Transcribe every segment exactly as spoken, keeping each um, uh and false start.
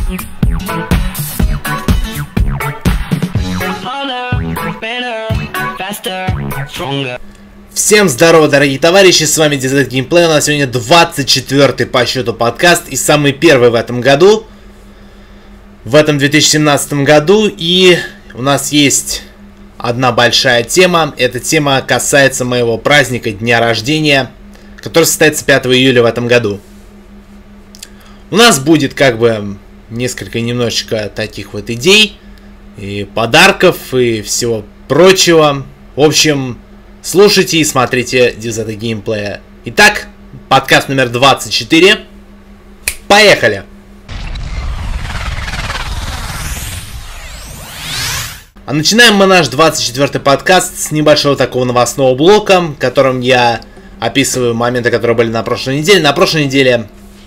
Всем здорово, дорогие товарищи, с вами Дизайт Геймплей. У нас сегодня двадцать четвёртый по счету подкаст и самый первый в этом году, в этом две тысячи семнадцатом году. И у нас есть одна большая тема. Эта тема касается моего праздника, дня рождения, который состоится пятого июля в этом году. У нас будет как бы несколько немножечко таких вот идей и подарков и всего прочего. В общем, слушайте и смотрите Дизайт Геймплея. Итак, подкаст номер двадцать четыре. Поехали! А начинаем мы наш двадцать четвёртый подкаст с небольшого такого новостного блока, в котором я описываю моменты, которые были на прошлой неделе. На прошлой неделе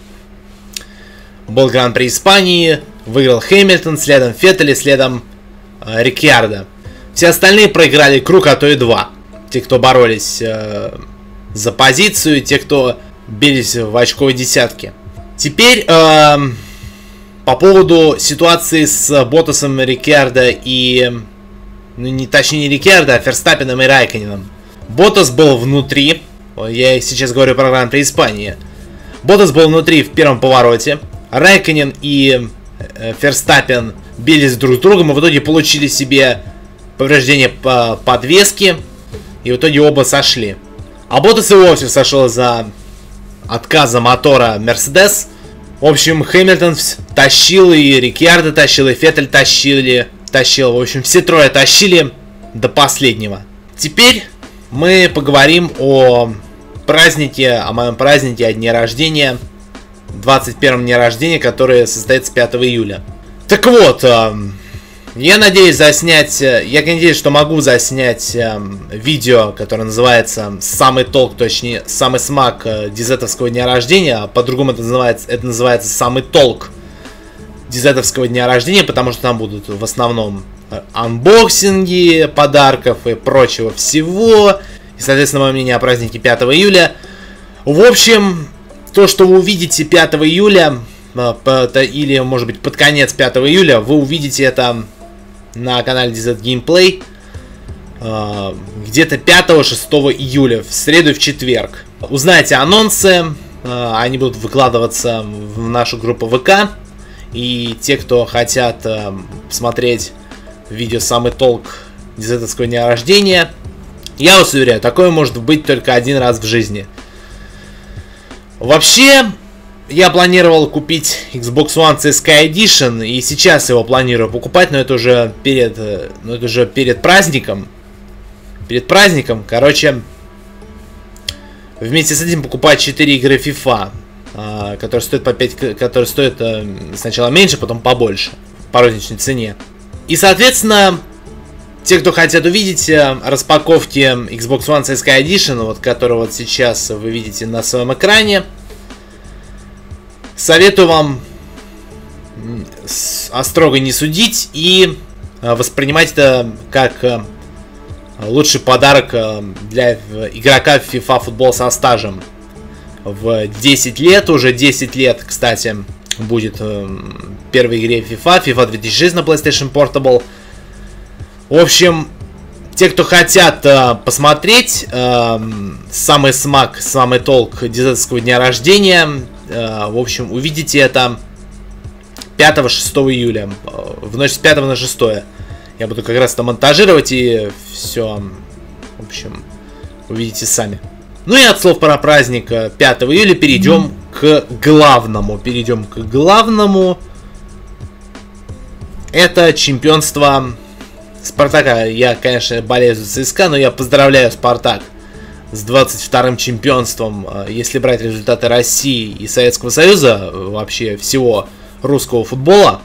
был Гран-при Испании, выиграл Хэмилтон, следом Феттель, следом э, Рикьярдо. Все остальные проиграли круг, а то и два. Те, кто боролись э, за позицию, те, кто бились в очковой десятке. Теперь э, по поводу ситуации с Ботасом, Рикьярдо и... Ну, не, точнее, не Рикьярдо, а Ферстаппеном и Райконеном. Ботас был внутри. Я сейчас говорю про Гран-при Испании. Ботас был внутри в первом повороте. Райконен и э, Ферстаппен бились друг с другом и в итоге получили себе повреждение по подвеске. И в итоге оба сошли. А Ботас и вовсе сошел за отказа мотора Мерседес. В общем, Хэмилтон тащил, и Рикьярдо тащил, и Феттель тащили, тащил. В общем, все трое тащили до последнего. Теперь мы поговорим о празднике, о моем празднике, о дне рождения. двадцать первом дне рождения, который состоится пятого июля. Так вот, я надеюсь заснять, я надеюсь, что могу заснять э, видео, которое называется «Самый толк», точнее, «Самый смак» дизетовского дня рождения. А по-другому это называется, это называется «Самый толк» дизетовского дня рождения, потому что там будут в основном анбоксинги подарков и прочего всего. И, соответственно, мое мнение о празднике пятого июля. В общем, то, что вы увидите пятого июля, э, или, может быть, под конец пятого июля, вы увидите это на канале Дизайт Геймплей э, где-то пятого-шестого июля, в среду и в четверг. Узнаете анонсы, э, они будут выкладываться в нашу группу ВК. И те, кто хотят э, смотреть видео «Самый толк» дизетовского дня рождения, я вас уверяю, такое может быть только один раз в жизни. Вообще, я планировал купить Xbox One си эс кей Edition, и сейчас его планирую покупать, но это уже перед, но это уже перед праздником. Перед праздником, короче, вместе с этим покупать четыре игры FIFA, которые стоят по пять, которые стоят сначала меньше, потом побольше, по розничной цене. И, соответственно, те, кто хотят увидеть распаковки Xbox One си эс кей Edition, вот, который вот сейчас вы видите на своем экране, советую вам строго не судить и воспринимать это как лучший подарок для игрока в FIFA футбол со стажем. В десять лет, уже десять лет, кстати, будет первой игре FIFA, FIFA две тысячи шесть на PlayStation Portable. В общем, те, кто хотят э, посмотреть э, самый смак, самый толк дизетовского дня рождения, э, в общем, увидите это пятого-шестого июля, э, в ночь с пятого на шестое. Я буду как раз это монтажировать, и все, в общем, увидите сами. Ну и от слов про праздник пятого июля перейдем к главному. Перейдем к главному. Это чемпионство Спартака. Я, конечно, болею за ЦСКА, но я поздравляю Спартак с двадцать вторым чемпионством. Если брать результаты России и Советского Союза, вообще всего русского футбола.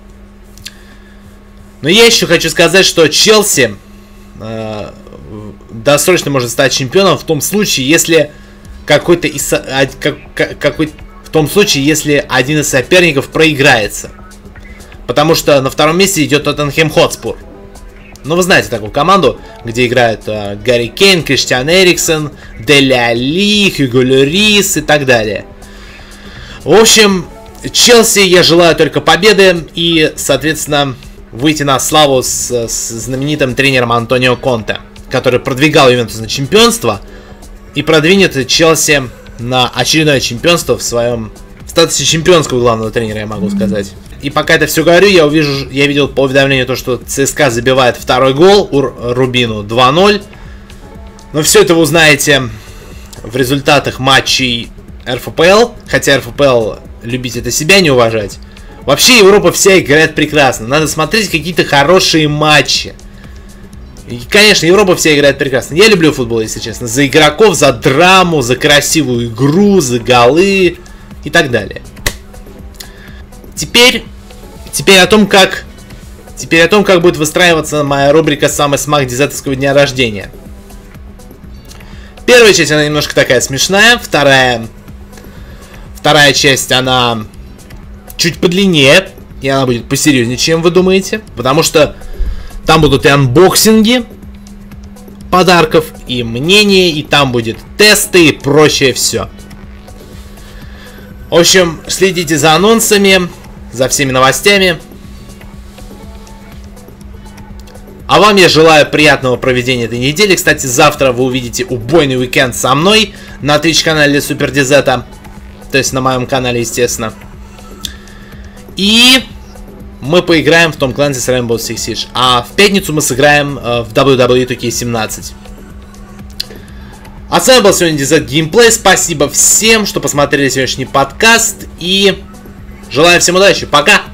Но я еще хочу сказать, что Челси э, досрочно может стать чемпионом в том случае, если какой-то из, как, какой, в том случае, если один из соперников проиграется. Потому что на втором месте идет Тоттенхэм Хотспур. Ну, вы знаете такую команду, где играют э, Гарри Кейн, Криштиан Эриксон, Дели Али, Хьюго Льорис и так далее. В общем, Челси я желаю только победы и, соответственно, выйти на славу с, с знаменитым тренером Антонио Конте, который продвигал Ювентус на чемпионство и продвинет Челси на очередное чемпионство в своем в статусе чемпионского главного тренера, я могу сказать. И пока это все говорю, я увижу, я видел по уведомлению то, что ЦСКА забивает второй гол у Рубину два ноль. Но все это вы узнаете в результатах матчей эр эф пэ эл, хотя эр эф пэ эл любить это себя не уважать. Вообще Европа вся играет прекрасно. Надо смотреть какие-то хорошие матчи. И, конечно, Европа вся играет прекрасно. Я люблю футбол, если честно. За игроков, за драму, за красивую игру, за голы и так далее. Теперь, теперь о том, как, теперь о том, как будет выстраиваться моя рубрика «Самый смак десятовского дня рождения». Первая часть, она немножко такая смешная. Вторая, вторая часть, она чуть подлиннее. И она будет посерьезнее, чем вы думаете. Потому что там будут и анбоксинги подарков, и мнения, и там будет тесты, и прочее все. В общем, следите за анонсами, за всеми новостями. А вам я желаю приятного проведения этой недели. Кстати, завтра вы увидите убойный уикенд со мной на Twitch-канале SuperDZ. То есть на моем канале, естественно. И мы поиграем в Tom Clancy's Rainbow Six Siege. А в пятницу мы сыграем э, в дабл ю дабл ю и ту кей семнадцать. А с вами был сегодня ди зет Gameplay. Спасибо всем, что посмотрели сегодняшний подкаст. И желаю всем удачи. Пока!